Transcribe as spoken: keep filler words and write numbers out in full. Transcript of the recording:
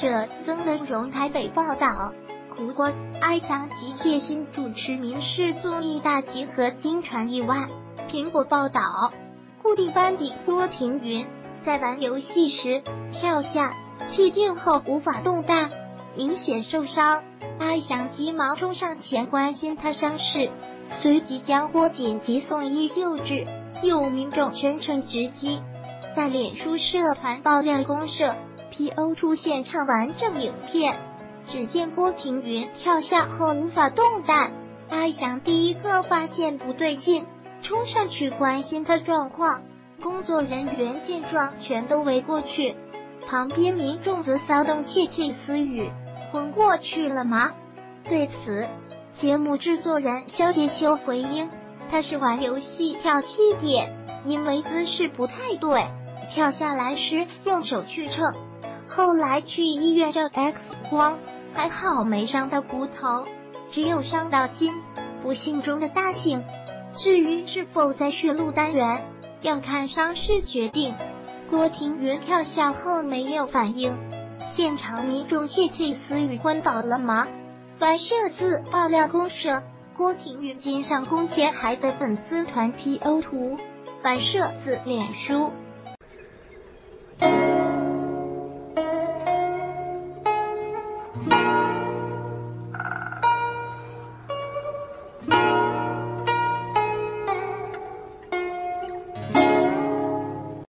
者曾文荣台北报道。不过，艾翔及谢欣主持民视综艺大集合经传意外。苹果报道，固定班底郭庭云在玩游戏时跳下气垫后无法动弹，明显受伤。艾翔急忙冲上前关心他伤势，随即将郭紧急送医救治。有民众全程直击，在脸书社团爆料公社 P O 出现场完整影片。只见郭庭云跳下后无法动弹，艾翔第一个发现不对劲，冲上去关心他状况。工作人员见状全都围过去，旁边民众则骚动窃窃私语：“昏过去了吗？”对此，节目制作人肖杰修回应：“他是玩游戏跳气垫，因为姿势不太对，跳下来时用手去称，后来去医院照 X 光。还好没伤到骨头，只有伤到筋，不幸中的大幸。至于是否在血路单元，要看伤势决定。”郭庭云跳下后没有反应，现场民众窃窃私语：“昏倒了吗？”反摄自爆料公社，郭庭云肩上弓前还的粉丝团 P O 图，反摄自脸书。